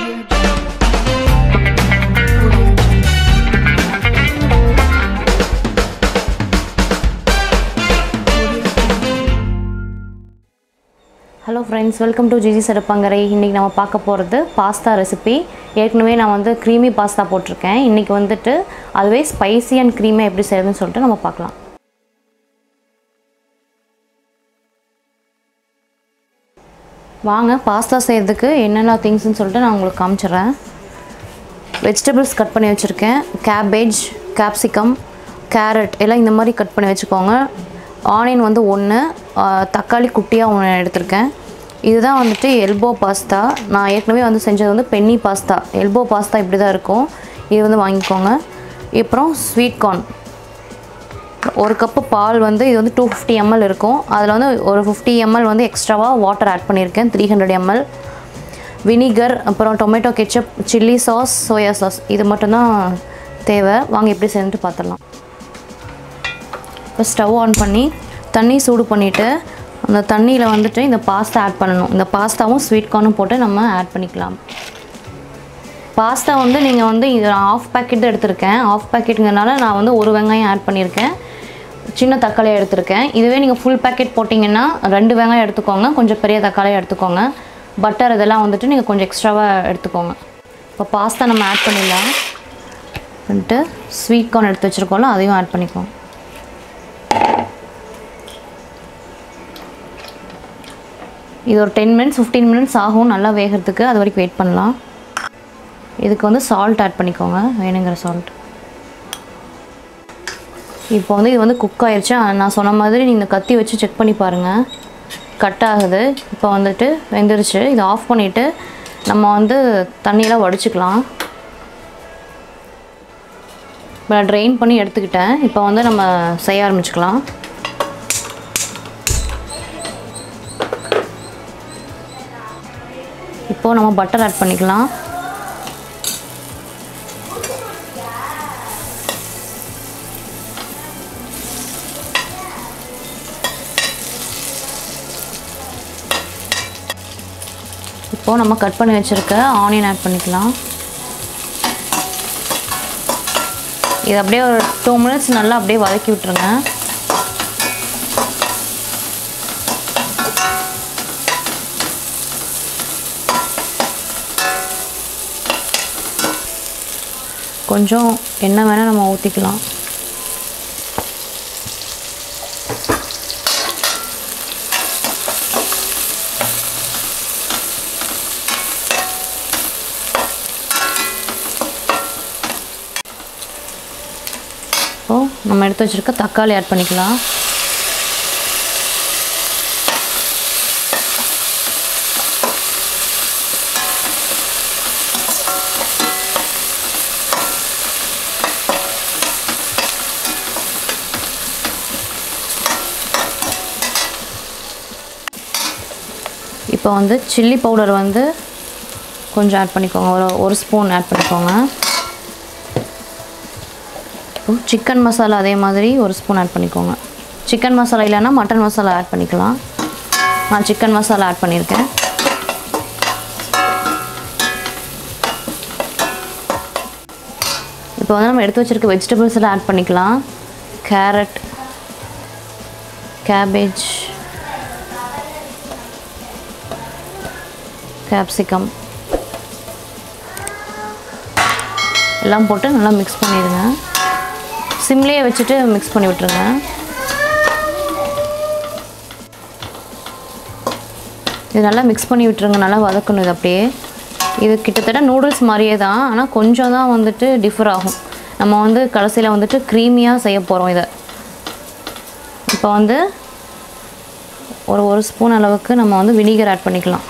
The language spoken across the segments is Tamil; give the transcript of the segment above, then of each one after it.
Hello friends, welcome to Gigi Sarapangarai. இன்னைக்கு நாம பார்க்க போறது பாஸ்தா ரெசிபி. ஏற்கனவே நான் வந்து creamy pasta போட்டுருக்கேன். இன்னைக்கு வந்துட்டு அதுவே spicy and creamy எப்படி செய்யறதுன்னு சொல்லிட்டு நாம பார்க்கலாம். வாங்க பாஸ்தா செய்யிறதுக்கு என்னென்ன திங்ஸ்னு சொல்லிட்டு நான் உங்களுக்கு காமிச்சறேன். வெஜிடபிள்ஸ் கட் பண்ணி வச்சிருக்கேன். cabbage, capsicum, carrot எல்லாம் இந்த மாதிரி கட் பண்ணி வெச்சுக்கோங்க. ஆனியன் வந்து 1, தக்காளி குட்டியா 1 எடுத்துர்க்கேன். இதுதான் வந்துட்டு எல்போ பாஸ்தா. நான் ஏற்கனவே வந்து செஞ்சது வந்து பென்னி பாஸ்தா. எல்போ பாஸ்தா இப்படி தான் இருக்கும். இது வந்து வாங்கிக்கோங்க. அப்புறம் ஸ்வீட் கார்ன். 1 கப் பால் வந்து இது வந்து 250 ml இருக்கும். அதுல வந்து ஒரு 50 ml வந்து எக்ஸ்ட்ராவா வாட்டர் ஆட் பண்ணிருக்கேன். 300 ml. வினிகர், அப்புறம் tomato ketchup, chilli sauce, soya sauce இது மட்டும் தான் தேவை. வாங்க எப்படி செய்யணும்னு பார்த்தறலாம். இப்போ ஸ்டவ் ஆன் பண்ணி தண்ணி சூடு பண்ணிட்டு அந்த தண்ணியில வந்துட்டு இந்த பாஸ்தா ஆட் பண்ணனும். இந்த பாஸ்தாவும் ஸ்வீட் கார்னும் போட்டு நம்ம ஆட் பண்ணிக்கலாம். பாஸ்தா வந்து நீங்க வந்து இது half packet எடுத்துர்க்கேன். half packetங்கனால நான் வந்து ஒரு வெங்காயம் ஆட் பண்ணிருக்கேன். சின்ன தக்காளி எடுத்துர்க்கேன். இதுவே நீங்க full packet போடிங்கனா 2 வெங்காயம் எடுத்துக்கோங்க. கொஞ்சம் பெரிய தக்காளி எடுத்துக்கோங்க. பட்டர் இதெல்லாம் வந்துட்டு நீங்க கொஞ்சம் எக்ஸ்ட்ராவா எடுத்துக்கோங்க. இப்போ பாஸ்தா நம்ம ஆட் பண்ணிடலாம். பண்ணிட்டு ஸ்வீட் கார்ன் எடுத்து வச்சிருக்கோம்ல அதையும் ஆட் பண்ணிக்கோங்க. இது ஒரு 10 minutes 15 minutes ஆகும் நல்லா வேகிறதுக்கு. அது வரைக்கும் வெயிட் பண்ணலாம். இதுக்கு வந்து salt ஆட் பண்ணிக்கோங்க. வேணுங்கிற salt. இப்போ வந்து இது வந்து குக் ஆயிருச்சு. நான் சொன்ன மாதிரி நீங்க கத்தி வச்சு செக் பண்ணி பாருங்க. கட் ஆகுது. இப்போ வந்துட்டு வெந்திருச்சு. இத ஆஃப் பண்ணிட்டு நம்ம வந்து தண்ணியல வடிச்சுக்கலாம். நான் ட்ரெயின் பண்ணி எடுத்துக்கிட்டேன். இப்போ வந்து நம்ம செய்ய ஆரம்பிச்சுக்கலாம். இப்போ நம்ம பட்டர் ஆட் பண்ணிக்கலாம். இப்போ நம்ம கட் பண்ணி வச்சிருக்க ஆனியன் ஆட் பண்ணிக்கலாம். இது அப்படியே ஒரு 2 minutes நல்லா அப்படியே வதக்கி விட்டுருங்க. கொஞ்சம் எண்ணெய் வேணா நம்ம ஊத்திக்கலாம். இப்போ நம்ம எடுத்து வச்சிருக்க தக்காளி ஆட் பண்ணிக்கலாம். இப்போ வந்து chilli powder வந்து கொஞ்சம் ஆட் பண்ணிக்கோங்க. ஒரு ஸ்பூன் ஆட் பண்ணிக்கோங்க. இப்போ சிக்கன் மசாலா அதே மாதிரி ஒரு ஸ்பூன் ஆட் பண்ணிக்கோங்க. சிக்கன் மசாலா இல்லனா மட்டன் மசாலா ஆட் பண்ணிக்கலாம். நான் சிக்கன் மசாலா ஆட் பண்ணிருக்கேன். இப்போ வந்து நம்ம எடுத்து வச்சிருக்க வெஜிடபிள்ஸ் எல்லாம் ஆட் பண்ணிக்கலாம். கேரட், cabbage, capsicum எல்லாம் போட்டு நல்லா mix பண்ணிடுங்க. சிம்லயே வச்சிட்டு mix பண்ணி விட்டுருங்க. இது நல்லா mix பண்ணி விட்டுருங்க. நல்லா வதக்கணும் இது அப்படியே. இது கிட்டத்தட்ட நூடுல்ஸ் மாதிரியே தான். ஆனா கொஞ்சம் தான் வந்துட்டு டிஃபர் ஆகும். நம்ம வந்து கடைசில வந்துட்டு creamy-ஆ செய்ய போறோம் இத. இப்போ வந்து ஒரு ஸ்பூன் அளவுக்கு நம்ம வந்து வினிகர் ஆட் பண்ணிக்கலாம்.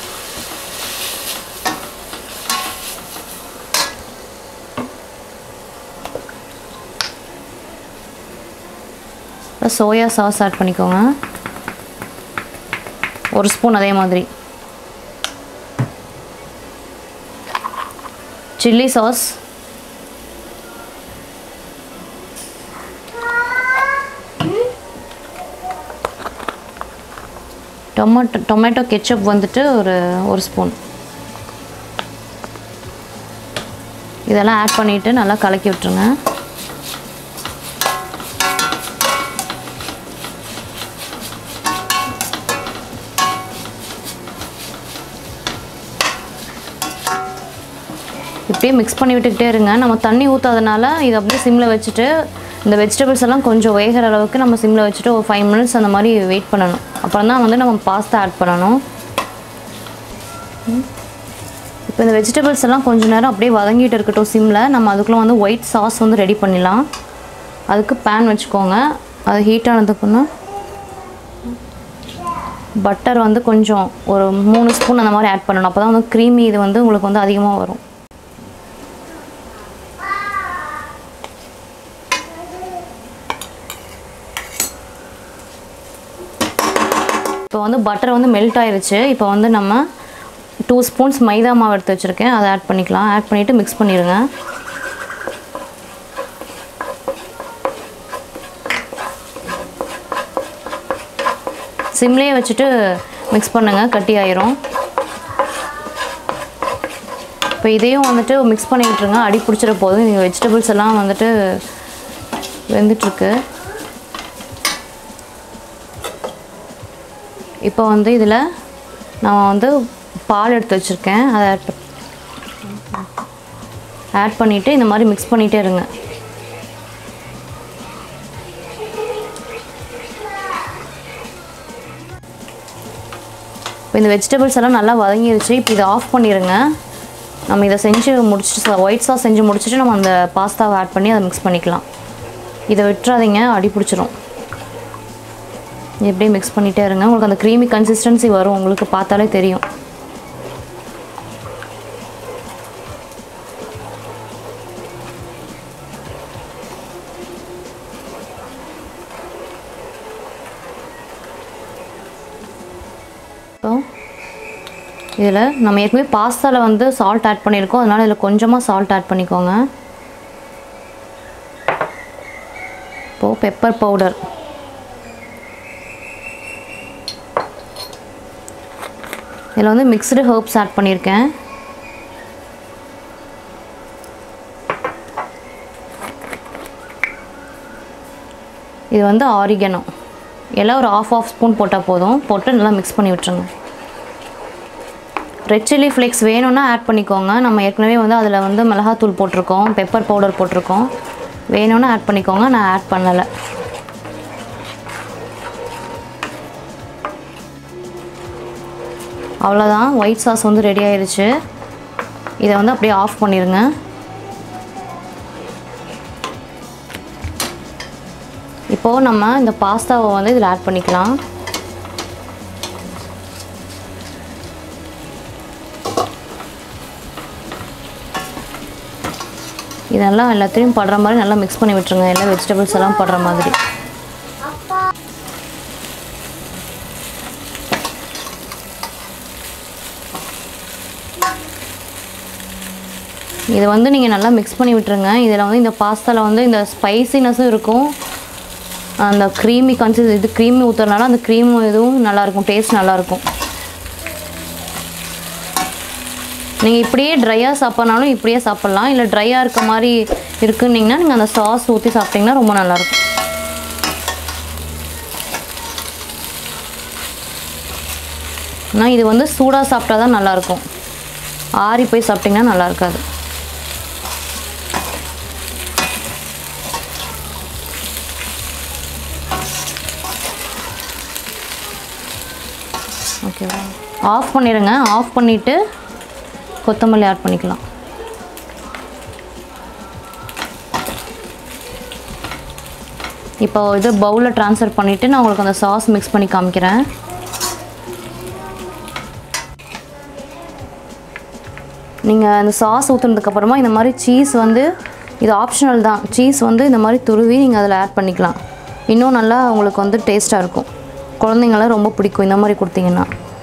சோயா சாஸ் ஆட் பண்ணிக்கோங்க. ஒரு ஸ்பூன் அதே மாதிரி. சில்லி சாஸ், டொமேட்டோ கெச்சப் வந்துட்டு ஒரு ஸ்பூன். இதெல்லாம் ஆட் பண்ணிவிட்டு நல்லா கலக்கி விட்டுருங்க. இப்படியே மிக்ஸ் பண்ணி விட்டுக்கிட்டே இருங்க. நம்ம தண்ணி ஊற்றாதனால இதை அப்படியே சிம்மில் வச்சுட்டு இந்த வெஜிடபிள்ஸ் எல்லாம் கொஞ்சம் வேகிற அளவுக்கு நம்ம சிம்மில் வச்சுட்டு ஒரு 5 minutes அந்த மாதிரி வெயிட் பண்ணணும். அப்புறம் தான் வந்து நம்ம பாஸ்தா ஆட் பண்ணணும். இப்போ இந்த வெஜிடபிள்ஸ் எல்லாம் கொஞ்சம் நேரம் அப்படியே வதங்கிட்டு இருக்கட்டும் சிம்மில். நம்ம அதுக்குள்ளே வந்து ஒயிட் சாஸ் வந்து ரெடி பண்ணிடலாம். அதுக்கு பேன் வச்சுக்கோங்க. அது ஹீட் ஆனதுக்குன்னு பட்டர் வந்து கொஞ்சம் ஒரு 3 ஸ்பூன் அந்த மாதிரி ஆட் பண்ணணும். அப்போ தான் வந்து க்ரீமி இது வந்து உங்களுக்கு வந்து அதிகமாக வரும். இப்போ வந்து பட்டர் வந்து மெல்ட் ஆயிருச்சு. இப்போ வந்து நம்ம 2 ஸ்பூன்ஸ் மைதா மாவு எடுத்து வச்சுருக்கேன், அதை ஆட் பண்ணிக்கலாம். ஆட் பண்ணிவிட்டு மிக்ஸ் பண்ணிடுங்க. சிம்லேயே வச்சுட்டு மிக்ஸ் பண்ணுங்கள், கட்டி ஆயிரும். இப்போ இதையும் வந்துட்டு மிக்ஸ் பண்ணி விட்டுருங்க. அடி பிடிச்சிட போதும். நீங்கள் வெஜிடபிள்ஸ் எல்லாம் வந்துட்டு வெந்துட்டுருக்கு. இப்போ வந்து இதில் நான் வந்து பால் எடுத்து வச்சுருக்கேன், அதை ஆட் பண்ணிவிட்டு இந்த மாதிரி மிக்ஸ் பண்ணிகிட்டே இருங்க. இப்போ இந்த வெஜிடபிள்ஸ் எல்லாம் நல்லா வதங்கிருச்சு. இப்போ இதை ஆஃப் பண்ணிடுங்க. நம்ம இதை செஞ்சு முடிச்சுட்டு ஒயிட் சாஸ் செஞ்சு முடிச்சுட்டு நம்ம அந்த பாஸ்தாவை ஆட் பண்ணி அதை மிக்ஸ் பண்ணிக்கலாம். இதை விட்டுறாதீங்க, அடி பிடிச்சிரும். எப்படியே மிக்ஸ் பண்ணிகிட்டே இருங்க. உங்களுக்கு அந்த க்ரீமி கன்சிஸ்டன்சி வரும், உங்களுக்கு பார்த்தாலே தெரியும். ஸோ இதில் நம்ம ஏற்கனவே பாஸ்தாவில் வந்து சால்ட் ஆட் பண்ணியிருக்கோம், அதனால் இதில் கொஞ்சமாக சால்ட் ஆட் பண்ணிக்கோங்க. இப்போது பெப்பர் பவுடர், இதில் வந்து மிக்ஸ்டு ஹர்ப்ஸ் ஆட் பண்ணியிருக்கேன். இது வந்து ஆரிகனோ, எல்லாம் ஒரு ½ ஸ்பூன் போட்டால் போதும். போட்டு நல்லா மிக்ஸ் பண்ணி விட்டுருங்க. ரெட் சில்லி ஃப்ளேக்ஸ் வேணும்னா ஆட் பண்ணிக்கோங்க. நம்ம ஏற்கனவே வந்து அதில் வந்து மிளகாத்தூள் போட்டிருக்கோம், பெப்பர் பவுடர் போட்டிருக்கோம். வேணும்னா ஆட் பண்ணிக்கோங்க, நான் ஆட் பண்ணலை. அவ்வளோதான், ஒயிட் சாஸ் வந்து ரெடி ஆயிடுச்சு. இதை வந்து அப்படியே ஆஃப் பண்ணிடுங்க. இப்போது நம்ம இந்த பாஸ்தாவை வந்து இதில் ஆட் பண்ணிக்கலாம். இதெல்லாம் எல்லாத்தையும் படுற மாதிரி நல்லா மிக்ஸ் பண்ணி விட்டுருங்க. எல்லா வெஜிடபிள்ஸ் எல்லாம் படுற மாதிரி. இதை வந்து நீங்கள் நல்லா மிக்ஸ் பண்ணி விட்டுருங்க. இதில் வந்து இந்த பாஸ்தாவில் வந்து இந்த ஸ்பைசினஸும் இருக்கும், அந்த க்ரீமி இது க்ரீமி ஊற்றுறதுனால அந்த க்ரீம் இதுவும் நல்லாயிருக்கும், டேஸ்ட் நல்லாயிருக்கும். நீங்கள் இப்படியே ட்ரையாக சாப்பிட்னாலும் இப்படியே சாப்பிட்லாம். இல்லை ட்ரையாக இருக்க மாதிரி இருக்குன்னிங்கன்னா நீங்கள் அந்த சாஸ் ஊற்றி சாப்பிட்டிங்கன்னா ரொம்ப நல்லாயிருக்கும். ஆனால் இது வந்து சூடாக சாப்பிட்டா தான் நல்லாயிருக்கும், ஆறி போய் சாப்பிட்டிங்கன்னா நல்லா இருக்காது. ஓகேவா, ஆஃப் பண்ணிடுங்க. ஆஃப் பண்ணிவிட்டு கொத்தமல்லி ஆட் பண்ணிக்கலாம். இப்போ இது பவுலில் ட்ரான்ஸ்ஃபர் பண்ணிவிட்டு நான் உங்களுக்கு அந்த சாஸ் மிக்ஸ் பண்ணி காமிக்கிறேன். நீங்கள் அந்த சாஸ் ஊற்றுனதுக்கப்புறமா இந்த மாதிரி சீஸ் வந்து இது ஆப்ஷனல் தான், சீஸ் வந்து இந்த மாதிரி துருவி நீங்கள் அதில் ஆட் பண்ணிக்கலாம். இன்னும் நல்லா உங்களுக்கு வந்து டேஸ்ட்டாக இருக்கும். குழந்தைங்களாம் ரொம்ப பிடிக்கும் இந்த மாதிரி கொடுத்தீங்கன்னா.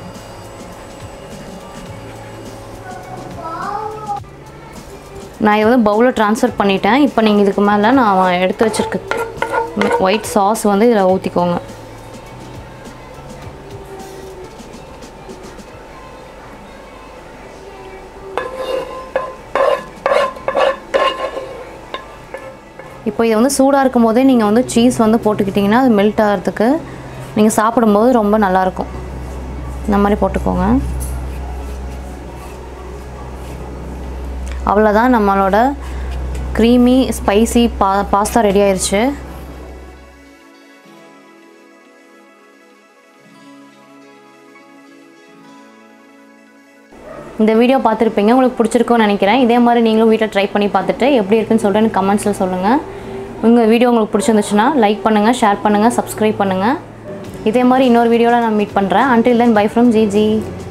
நான் இதை வந்து பவுலில் ட்ரான்ஸ்ஃபர் பண்ணிட்டேன். இப்போ நீங்கள் இதுக்கு மேலே நான் எடுத்து வச்சுருக்க ஒயிட் சாஸ் வந்து இதில் ஊற்றிக்கோங்க. இப்போ இது வந்து சூடாக இருக்கும் போதே நீங்கள் வந்து சீஸ் வந்து போட்டுக்கிட்டிங்கன்னா அது மெல்ட் ஆகிறதுக்கு நீங்கள் சாப்பிடும்போது ரொம்ப நல்லாயிருக்கும். இந்த மாதிரி போட்டுக்கோங்க. அவ்வளோதான், நம்மளோட க்ரீமி ஸ்பைசி பாஸ்தா ரெடி ஆயிடுச்சு. இந்த வீடியோ பார்த்துருப்பீங்க, உங்களுக்கு பிடிச்சிருக்கும்னு நினைக்கிறேன். இதே மாதிரி நீங்களும் வீட்டில் ட்ரை பண்ணி பார்த்துட்டு எப்படி இருக்குன்னு சொல்லிட்டு எனக்கு கமெண்ட்ஸில் சொல்லுங்கள். உங்கள் வீடியோ உங்களுக்கு பிடிச்சிருந்துச்சுன்னா லைக் பண்ணுங்கள், ஷேர் பண்ணுங்கள், சப்ஸ்கிரைப் பண்ணுங்கள். இதே மாதிரி இன்னொரு வீடியோவில் நான் மீட் பண்ணுறேன். Until then, bye from Gigi.